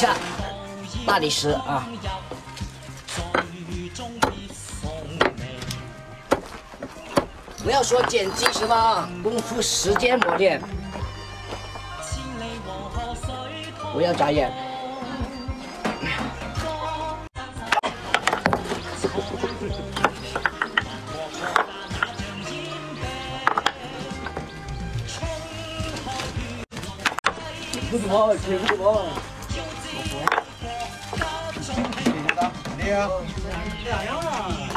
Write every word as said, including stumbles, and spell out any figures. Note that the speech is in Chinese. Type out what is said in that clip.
下大理石啊。不要说剪辑什么功夫时间磨练，不要眨眼。不怎么，切不怎么。厉害啊！